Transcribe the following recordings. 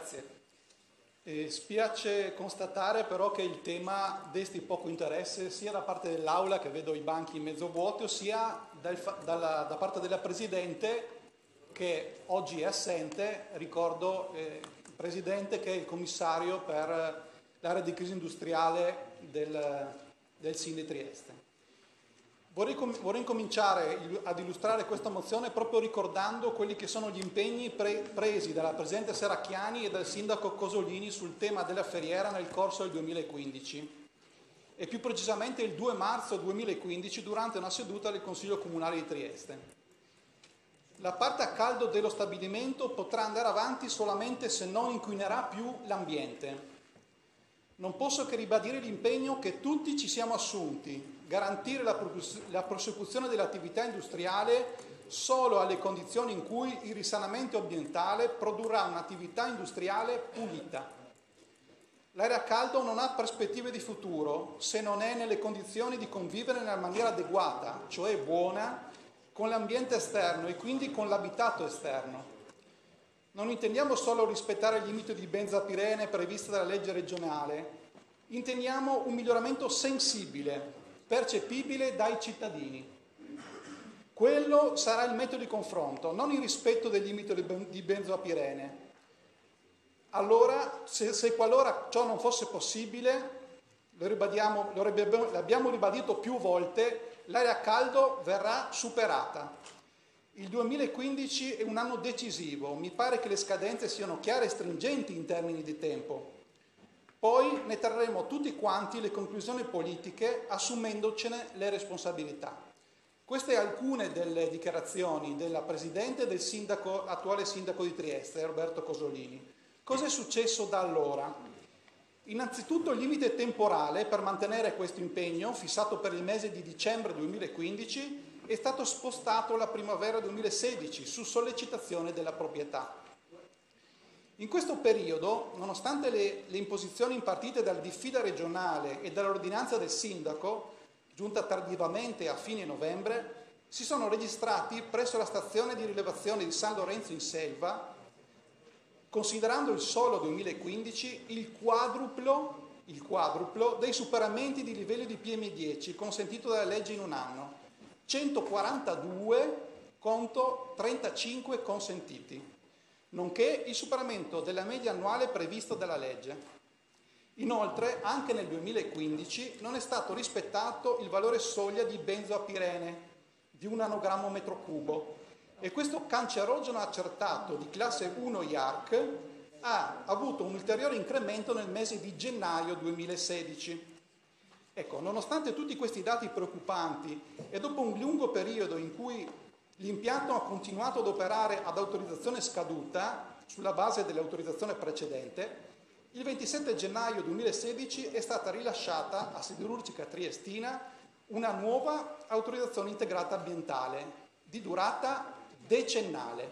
Grazie. Spiace constatare però che il tema desti poco interesse sia da parte dell'Aula, che vedo i banchi mezzo vuoti, sia da parte della Presidente, che oggi è assente. Ricordo il Presidente che è il commissario per l'area di crisi industriale del SIN di Trieste. Vorrei incominciare ad illustrare questa mozione proprio ricordando quelli che sono gli impegni presi dalla Presidente Serracchiani e dal Sindaco Cosolini sul tema della Ferriera nel corso del 2015 e più precisamente il 2 marzo 2015 durante una seduta del Consiglio Comunale di Trieste. La parte a caldo dello stabilimento potrà andare avanti solamente se non inquinerà più l'ambiente. Non posso che ribadire l'impegno che tutti ci siamo assunti: garantire la prosecuzione dell'attività industriale solo alle condizioni in cui il risanamento ambientale produrrà un'attività industriale pulita. L'area a caldo non ha prospettive di futuro se non è nelle condizioni di convivere nella maniera adeguata, cioè buona, con l'ambiente esterno e quindi con l'abitato esterno. Non intendiamo solo rispettare il limite di benzopirene previsto dalla legge regionale, intendiamo un miglioramento sensibile, percepibile dai cittadini. Quello sarà il metodo di confronto, non il rispetto del limite di benzopirene. Allora, se qualora ciò non fosse possibile, l'abbiamo ribadito più volte, l'area a caldo verrà superata. Il 2015 è un anno decisivo, mi pare che le scadenze siano chiare e stringenti in termini di tempo. Poi ne trarremo tutti quanti le conclusioni politiche assumendocene le responsabilità. Queste alcune delle dichiarazioni della Presidente e del attuale sindaco di Trieste, Roberto Cosolini. Cosa è successo da allora? Innanzitutto il limite temporale per mantenere questo impegno, fissato per il mese di dicembre 2015, è stato spostato alla primavera 2016 su sollecitazione della proprietà. In questo periodo, nonostante le imposizioni impartite dal diffida regionale e dall'ordinanza del sindaco, giunta tardivamente a fine novembre, si sono registrati presso la stazione di rilevazione di San Lorenzo in Selva, considerando il solo 2015, il quadruplo dei superamenti di livelli di PM10 consentito dalla legge in un anno, 142 contro 35 consentiti, nonché il superamento della media annuale prevista dalla legge. Inoltre, anche nel 2015 non è stato rispettato il valore soglia di benzopirene di 1 nanogrammo metro cubo e questo cancerogeno accertato di classe 1 IARC ha avuto un ulteriore incremento nel mese di gennaio 2016. Ecco, nonostante tutti questi dati preoccupanti e dopo un lungo periodo in cui l'impianto ha continuato ad operare ad autorizzazione scaduta sulla base dell'autorizzazione precedente, il 27 gennaio 2016 è stata rilasciata a Siderurgica Triestina una nuova autorizzazione integrata ambientale di durata decennale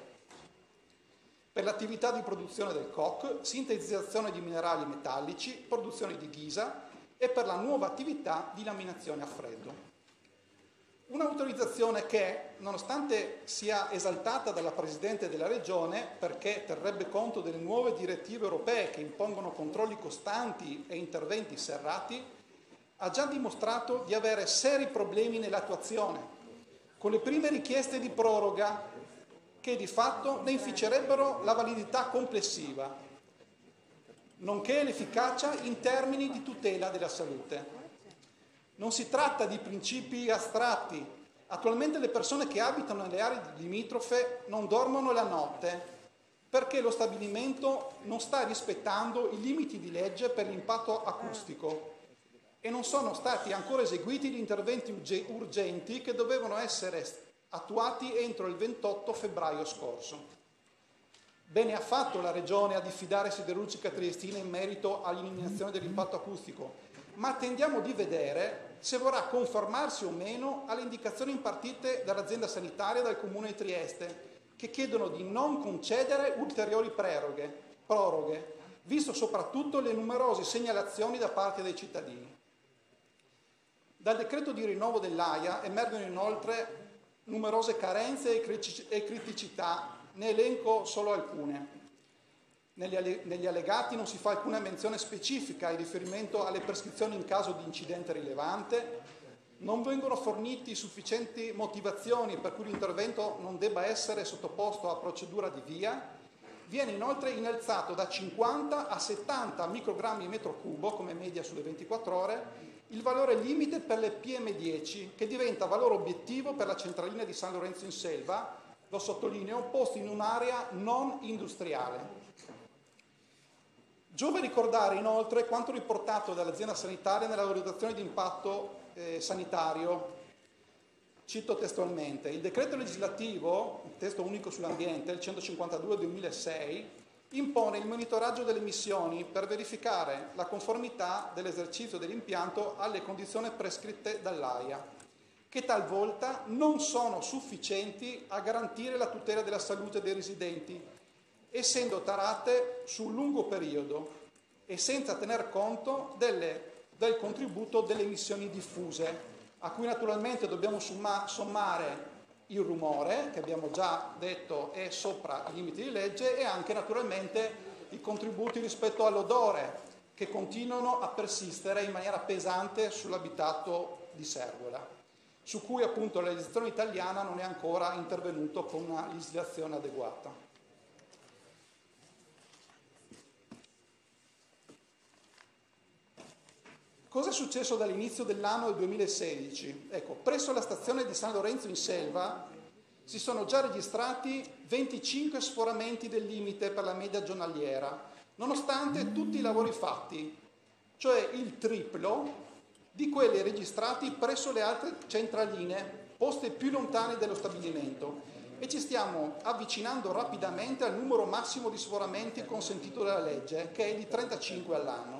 per l'attività di produzione del coke, sintetizzazione di minerali metallici, produzione di ghisa e per la nuova attività di laminazione a freddo. Un'autorizzazione che, nonostante sia esaltata dalla Presidente della Regione perché terrebbe conto delle nuove direttive europee che impongono controlli costanti e interventi serrati, ha già dimostrato di avere seri problemi nell'attuazione, con le prime richieste di proroga che di fatto ne inficerebbero la validità complessiva, nonché l'efficacia in termini di tutela della salute. Non si tratta di principi astratti. Attualmente le persone che abitano nelle aree limitrofe non dormono la notte perché lo stabilimento non sta rispettando i limiti di legge per l'impatto acustico e non sono stati ancora eseguiti gli interventi urgenti che dovevano essere attuati entro il 28 febbraio scorso. Bene ha fatto la Regione a diffidare Siderurgica Triestina in merito all'eliminazione dell'impatto acustico, ma attendiamo di vedere se vorrà conformarsi o meno alle indicazioni impartite dall'azienda sanitaria e dal Comune di Trieste, che chiedono di non concedere ulteriori proroghe, visto soprattutto le numerose segnalazioni da parte dei cittadini. Dal decreto di rinnovo dell'AIA emergono inoltre numerose carenze e criticità, ne elenco solo alcune. Negli allegati non si fa alcuna menzione specifica in riferimento alle prescrizioni in caso di incidente rilevante, non vengono forniti sufficienti motivazioni per cui l'intervento non debba essere sottoposto a procedura di VIA, viene inoltre innalzato da 50 a 70 microgrammi metro cubo, come media sulle 24 ore, il valore limite per le PM10, che diventa valore obiettivo per la centralina di San Lorenzo in Selva, lo sottolineo, posto in un'area non industriale. Giova ricordare inoltre quanto riportato dall'azienda sanitaria nella valutazione di impatto sanitario. Cito testualmente: il decreto legislativo, il testo unico sull'ambiente, il 152/2006, impone il monitoraggio delle emissioni per verificare la conformità dell'esercizio dell'impianto alle condizioni prescritte dall'AIA, che talvolta non sono sufficienti a garantire la tutela della salute dei residenti, essendo tarate su un lungo periodo e senza tener conto del contributo delle emissioni diffuse, a cui naturalmente dobbiamo sommare il rumore, che abbiamo già detto è sopra i limiti di legge, e anche naturalmente i contributi rispetto all'odore, che continuano a persistere in maniera pesante sull'abitato di Servola, su cui appunto la legislazione italiana non è ancora intervenuto con una legislazione adeguata. Cosa è successo dall'inizio dell'anno del 2016? Ecco, presso la stazione di San Lorenzo in Selva si sono già registrati 25 sforamenti del limite per la media giornaliera, nonostante tutti i lavori fatti, cioè il triplo di quelli registrati presso le altre centraline poste più lontane dallo stabilimento, e ci stiamo avvicinando rapidamente al numero massimo di sforamenti consentito dalla legge, che è di 35 all'anno.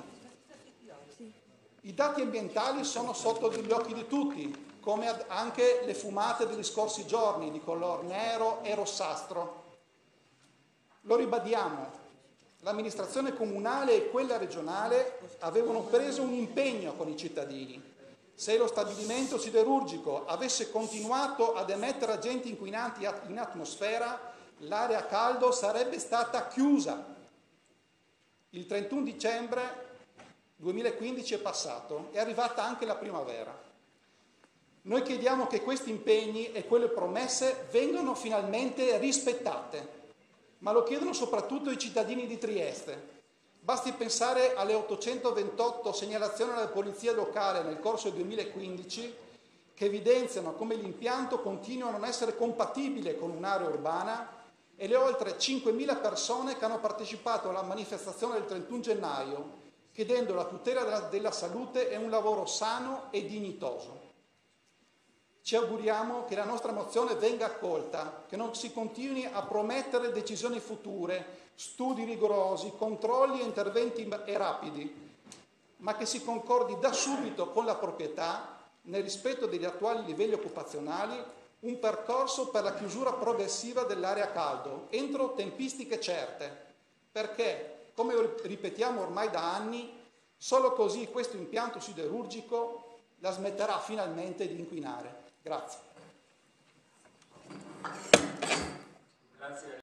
I dati ambientali sono sotto gli occhi di tutti, come anche le fumate degli scorsi giorni di color nero e rossastro. Lo ribadiamo, l'amministrazione comunale e quella regionale avevano preso un impegno con i cittadini. Se lo stabilimento siderurgico avesse continuato ad emettere agenti inquinanti in atmosfera, l'area a caldo sarebbe stata chiusa. Il 31 dicembre 2015 è passato, è arrivata anche la primavera. Noi chiediamo che questi impegni e quelle promesse vengano finalmente rispettate, ma lo chiedono soprattutto i cittadini di Trieste. Basti pensare alle 828 segnalazioni alla polizia locale nel corso del 2015 che evidenziano come l'impianto continua a non essere compatibile con un'area urbana, e le oltre 5.000 persone che hanno partecipato alla manifestazione del 31 gennaio chiedendo la tutela della salute e un lavoro sano e dignitoso. Ci auguriamo che la nostra mozione venga accolta, che non si continui a promettere decisioni future, studi rigorosi, controlli e interventi rapidi, ma che si concordi da subito con la proprietà, nel rispetto degli attuali livelli occupazionali, un percorso per la chiusura progressiva dell'area a caldo, entro tempistiche certe, perché, come ripetiamo ormai da anni, solo così questo impianto siderurgico la smetterà finalmente di inquinare. Grazie.